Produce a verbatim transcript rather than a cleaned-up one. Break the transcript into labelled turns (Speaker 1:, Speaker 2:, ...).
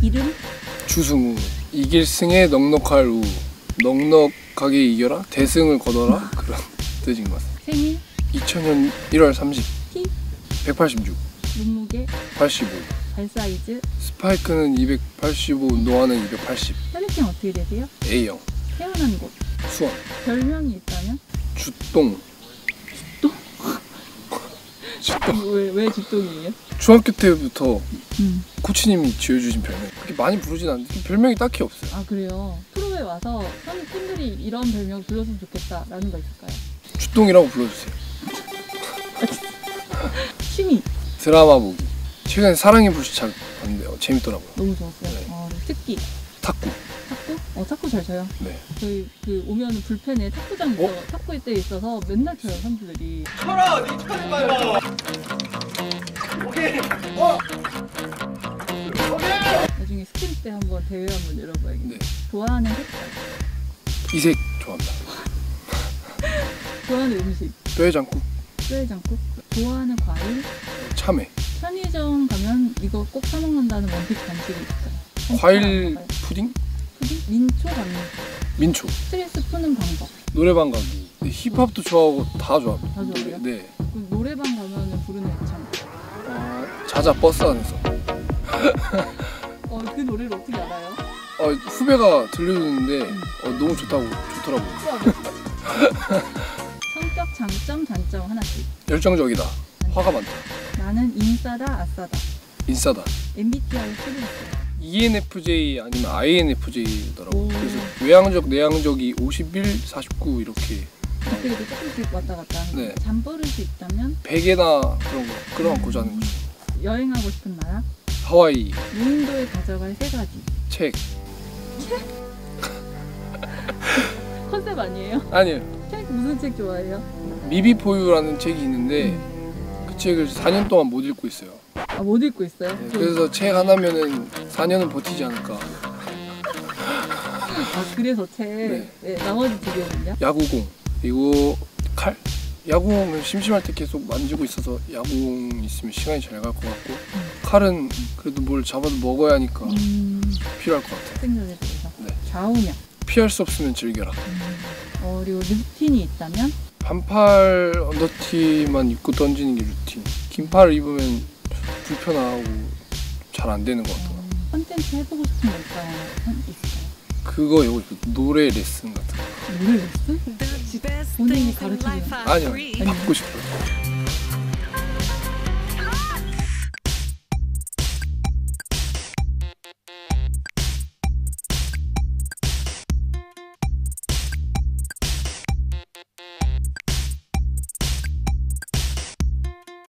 Speaker 1: 이름?
Speaker 2: 주승우. 이길 승에 넉넉할 우. 넉넉하게 이겨라. 대승을 거둬라. 그런 뜻인 것 같아요.
Speaker 1: 생일?
Speaker 2: 이천 년 일월 삼십.
Speaker 1: 키?
Speaker 2: 백팔십육.
Speaker 1: 몸무게?
Speaker 2: 팔십오.
Speaker 1: 발 사이즈?
Speaker 2: 스파이크는 이백팔십오, 운동화는 이백팔십.
Speaker 1: 혈액형 어떻게 되세요?
Speaker 2: 에이형.
Speaker 1: 태어난 곳?
Speaker 2: 수원.
Speaker 1: 별명이 있다면?
Speaker 2: 주똥.
Speaker 1: 또?
Speaker 2: 주똥.
Speaker 1: 왜, 왜 주똥이에요?
Speaker 2: 중학교 때부터
Speaker 1: 음.
Speaker 2: 코치님이 지어주신 별명. 그렇게 많이 부르진 않는데 별명이 딱히 없어요.
Speaker 1: 아 그래요? 프로에 와서 선- 팬들이 이런 별명 불렀으면 좋겠다라는 거 있을까요?
Speaker 2: 주똥이라고 불러주세요.
Speaker 1: 취미?
Speaker 2: 드라마 보기. 최근에 사랑의 불시착 봤는데 어, 재밌더라고요.
Speaker 1: 너무 좋았어요.
Speaker 2: 네.
Speaker 1: 어, 특기?
Speaker 2: 탁구.
Speaker 1: 탁구? 어 탁구 잘 쳐요.
Speaker 2: 네.
Speaker 1: 저희 그 오면 불펜에 탁구장 있어,
Speaker 2: 어?
Speaker 1: 탁구 때 있어서 맨날 쳐요 선수들이.
Speaker 3: 쳐라! 니 쳐지 마요! 오케이! 어!
Speaker 1: 나중에 스킨 때 한번 대회 한번 열어봐야겠네.
Speaker 2: 네.
Speaker 1: 좋아하는 색깔?
Speaker 2: 이색 좋아합니다.
Speaker 1: 좋아하는 음식?
Speaker 2: 뼈해장국.
Speaker 1: 뼈해장국? 좋아하는 과일?
Speaker 2: 참외.
Speaker 1: 편의점 가면 이거 꼭 사 먹는다는 원픽 간식이 있어요.
Speaker 2: 과일 푸딩?
Speaker 1: 푸딩? 민초 반민초.
Speaker 2: 민초.
Speaker 1: 스트레스 푸는 방법.
Speaker 2: 노래방 가기. 네, 힙합도 좋아하고 다 좋아합니다.
Speaker 1: 다 좋아해요?
Speaker 2: 네.
Speaker 1: 그 노래방 가면은 부르는 애창.
Speaker 2: 어, 자자 버스 안에서.
Speaker 1: 어, 그 노래를 어떻게 알아요?
Speaker 2: 어, 후배가 들려주는데 어, 너무 좋다고 좋더라고요.
Speaker 1: 성격 장점 단점 하나씩.
Speaker 2: 열정적이다. 화가 많다.
Speaker 1: 나는 인싸다 아싸다.
Speaker 2: 인싸다.
Speaker 1: 엠비티아이 쓰리였어요.
Speaker 2: 이엔에프제이 아니면 아이엔에프제이더라고.
Speaker 1: 오.
Speaker 2: 그래서 외향적, 내향적이 오십일, 사십구 이렇게
Speaker 1: 그때그때 조금씩 왔다 갔다 하는
Speaker 2: 네.
Speaker 1: 거. 잠버릇이 있다면
Speaker 2: 베개나 그런 거 끌어안고 자는 거죠.
Speaker 1: 여행하고 싶은 나라.
Speaker 2: 하와이.
Speaker 1: 무인도에 가져갈 세 가지.
Speaker 2: 책.
Speaker 1: 컨셉 아니에요?
Speaker 2: 아니에요.
Speaker 1: 책 무슨 책 좋아해요?
Speaker 2: 미비포유라는 책이 있는데 그 책을 사 년 동안 못 읽고 있어요.
Speaker 1: 아, 못 읽고 있어요?
Speaker 2: 네, 그래서 책 하나면은 사 년은 버티지 않을까.
Speaker 1: 아, 그래서 책.
Speaker 2: 네.
Speaker 1: 네, 나머지 두 개는요?
Speaker 2: 야구공. 그리고 칼. 야구공은 심심할 때 계속 만지고 있어서 야구공 있으면 시간이 잘 갈 것 같고 칼은 그래도 뭘 잡아도 먹어야 하니까
Speaker 1: 음,
Speaker 2: 필요할 것 같아요.
Speaker 1: 생존에 대해서.
Speaker 2: 네.
Speaker 1: 좌우명.
Speaker 2: 피할 수 없으면 즐겨라.
Speaker 1: 음, 어, 그리고 루틴이 있다면?
Speaker 2: 반팔 언더티만 입고 던지는 게 루틴. 긴 팔을 입으면 불편하고 잘 안 되는 것 같아요.
Speaker 1: 음, 컨텐츠 해보고 싶은 거 있다거나 있을까요?
Speaker 2: 그거요. 노래 레슨 같은 거.
Speaker 1: 노래 레슨? 본인이 가르치는
Speaker 2: 아니요. 받고 싶어요.